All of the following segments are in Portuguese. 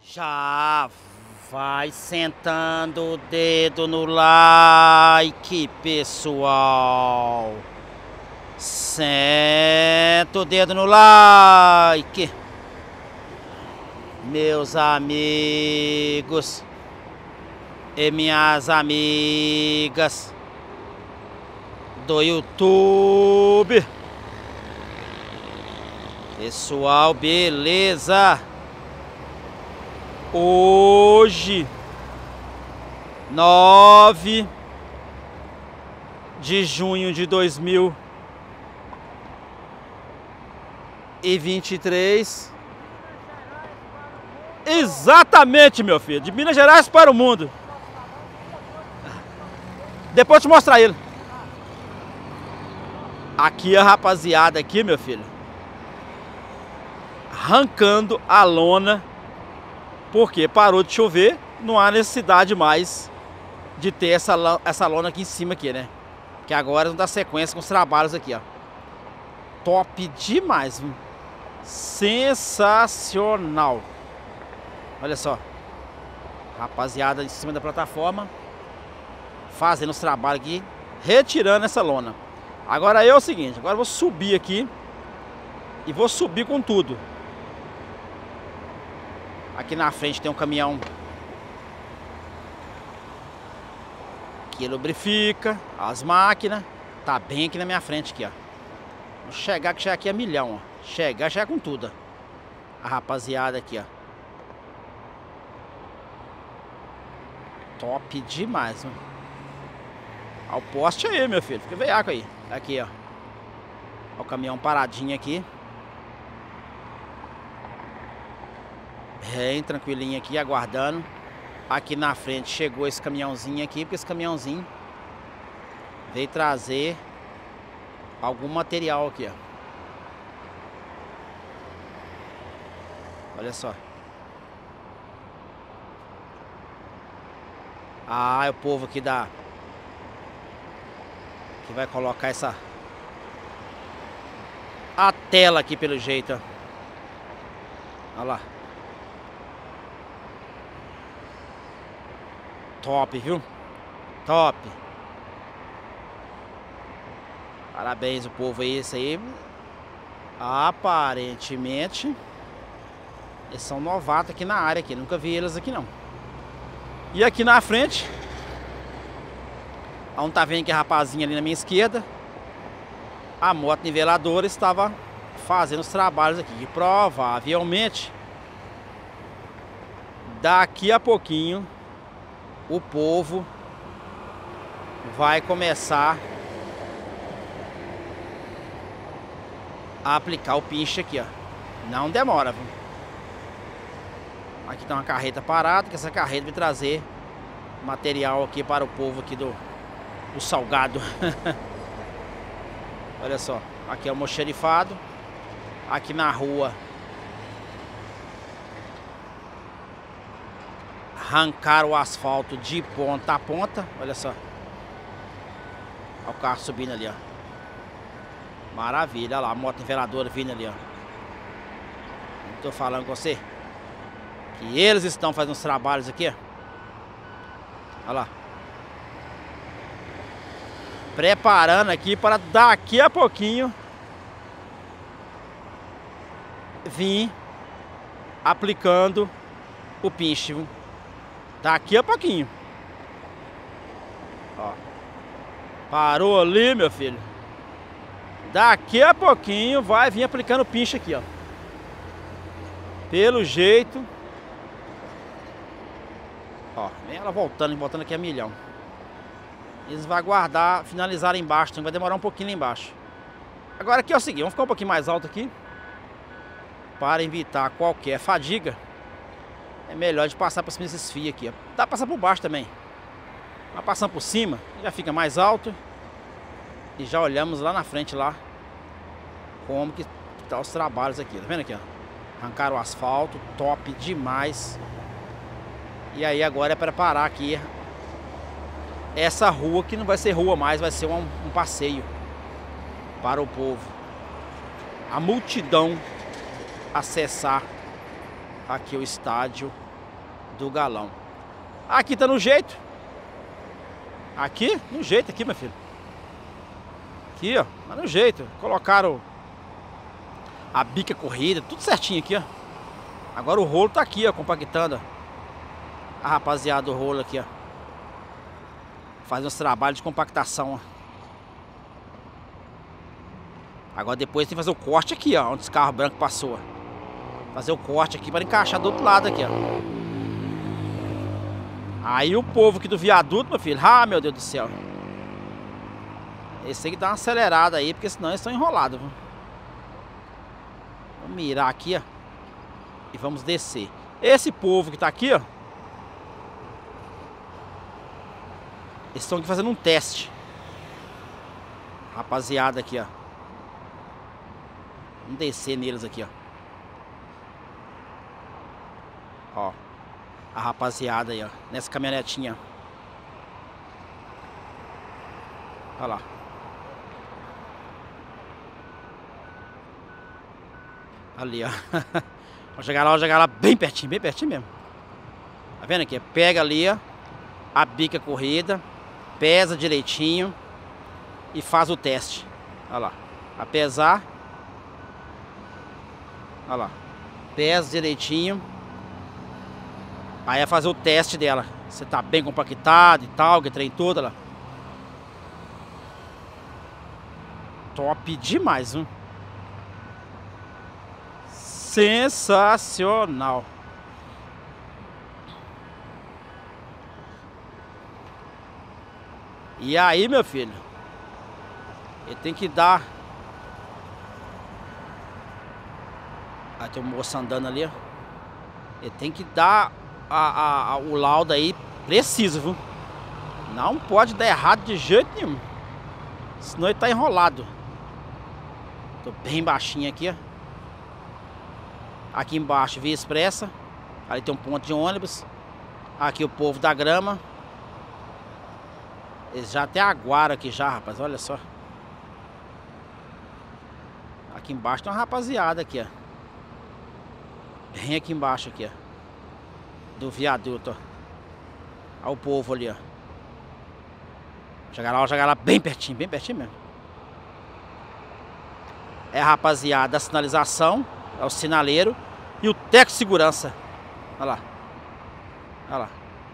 Já vai sentando o dedo no like, pessoal. Senta o dedo no like, meus amigos e minhas amigas do YouTube. Pessoal, beleza? Hoje, 9 de junho de 2023. Exatamente, meu filho. De Minas Gerais para o mundo. Depois eu te mostrar ele. Aqui a rapaziada aqui, meu filho, arrancando a lona. Porque parou de chover, não há necessidade mais de ter essa lona aqui em cima aqui, né? Que agora vamos dar sequência com os trabalhos aqui, ó. Top demais, viu? Sensacional. Olha só. Rapaziada em cima da plataforma, fazendo os trabalhos aqui, retirando essa lona. Agora é o seguinte, agora eu vou subir aqui e vou subir com tudo. Aqui na frente tem um caminhão que lubrifica as máquinas. Tá bem aqui na minha frente aqui, ó. Vou chegar, que já aqui é milhão, ó. Chegar com tudo, ó. A rapaziada aqui, ó. Top demais, mano. Ó o poste aí, meu filho. Fica veiaco aí. Aqui, ó. Ó o caminhão paradinho aqui. Bem tranquilinho aqui, aguardando. Aqui na frente chegou esse caminhãozinho aqui, porque esse caminhãozinho veio trazer algum material aqui, ó. Olha só. Ah, é o povo aqui que vai colocar a tela aqui pelo jeito, ó. Olha lá. Top, viu? Top. Parabéns o povo aí, isso aí. Aparentemente eles são novatos aqui na área aqui, nunca vi eles aqui não. E aqui na frente, onde tá vendo que a rapazinha ali na minha esquerda, a moto niveladora estava fazendo os trabalhos aqui. E provavelmente daqui a pouquinho o povo vai começar a aplicar o pinche aqui, ó. Não demora, viu? Aqui tá uma carreta parada, que essa carreta vai trazer material aqui para o povo aqui do salgado. Olha só, aqui é o almoxarifado. Aqui na rua arrancaram o asfalto de ponta a ponta. Olha só. Olha o carro subindo ali, ó. Maravilha, olha lá, a moto niveladora vindo ali, ó. Não tô falando com você que eles estão fazendo os trabalhos aqui, ó. Olha lá. Preparando aqui para daqui a pouquinho vir aplicando o pinche, viu? Daqui a pouquinho. Ó. Parou ali, meu filho. Daqui a pouquinho vai vir aplicando o pinche aqui, ó. Pelo jeito. Ó, vem ela voltando aqui a milhão. Eles vão aguardar, finalizar lá embaixo, então vai demorar um pouquinho lá embaixo. Agora aqui é o seguinte, vamos ficar um pouquinho mais alto aqui, para evitar qualquer fadiga. É melhor de passar por cima desses fios aqui, ó. Dá pra passar por baixo também. Mas passando por cima, já fica mais alto. E já olhamos lá na frente lá como que tá os trabalhos aqui. Tá vendo aqui, ó? Arrancaram o asfalto, top demais. E aí agora é preparar aqui essa rua, que não vai ser rua mais, vai ser um passeio para o povo. A multidão acessar aqui o estádio do galão. Aqui tá no jeito. Aqui, no jeito aqui, meu filho. Aqui, ó, tá no jeito. Colocaram a bica corrida, tudo certinho aqui, ó. Agora o rolo tá aqui, ó, compactando. A rapaziada do rolo aqui, ó. Faz uns trabalhos de compactação, ó. Agora depois tem que fazer o corte aqui, ó, onde os carros brancos passou, ó. Fazer o corte aqui para encaixar do outro lado aqui, ó. Aí o povo aqui do viaduto, meu filho, ah, meu Deus do céu. Esse tem que dar uma acelerada aí, porque senão eles estão enrolados, viu? Vamos mirar aqui, ó. E vamos descer. Esse povo que tá aqui, ó, eles estão aqui fazendo um teste. Rapaziada aqui, ó. Vamos descer neles aqui, ó. Ó. A rapaziada aí, ó. Nessa caminhonetinha. Olha lá. Ali, ó. Vou chegar lá bem pertinho mesmo. Tá vendo aqui? Pega ali, ó, a bica corrida, pesa direitinho e faz o teste. Olha lá. A pesar. Olha lá. Pesa direitinho. Aí é fazer o teste dela. Você tá bem compactado e tal, que trem todo, olha lá. Top demais, viu? Sensacional. E aí, meu filho, ele tem que dar. Aí tem um moço andando ali, ó. Ele tem que dar o laudo aí preciso, viu? Não pode dar errado de jeito nenhum. Senão ele tá enrolado. Tô bem baixinho aqui, ó. Aqui embaixo, via expressa. Ali tem um ponto de ônibus. Aqui o povo da grama. Eles já até aguaram aqui já, rapaz. Olha só. Aqui embaixo tem uma rapaziada aqui, ó. Bem aqui embaixo aqui, ó. Do viaduto, ó. Olha o povo ali, ó. Chegar lá bem pertinho mesmo. É a rapaziada da sinalização. É o sinaleiro e o técnico de segurança. Olha lá. Olha lá.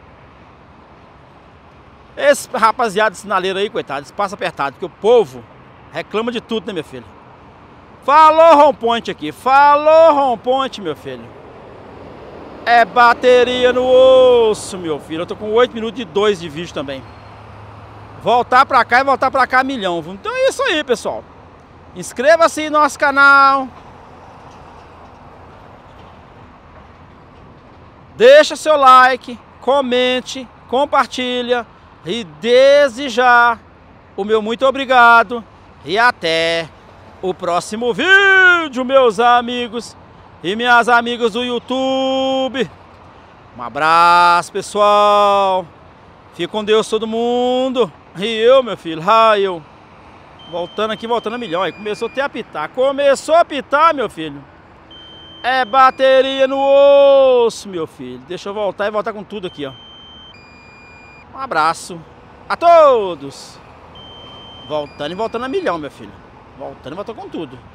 Esse rapaziada de sinaleiro aí, coitado, eles passam apertado, porque o povo reclama de tudo, né, meu filho? Falou Rompoint aqui. Falou Rompoint, meu filho. É bateria no osso, meu filho. Eu tô com 8 minutos e 2 de vídeo também. Voltar pra cá e voltar pra cá milhão. Então é isso aí, pessoal. Inscreva-se no nosso canal. Deixa seu like, comente, compartilha e desde já o meu muito obrigado e até o próximo vídeo, meus amigos e minhas amigas do YouTube. Um abraço, pessoal. Fique com Deus todo mundo. E eu, meu filho, eu voltando aqui, voltando a milhão. Aí começou até a apitar. Começou a apitar, meu filho. É bateria no osso, meu filho. Deixa eu voltar e voltar com tudo aqui, ó. Um abraço a todos. Voltando e voltando a milhão, meu filho. Voltando e voltando com tudo.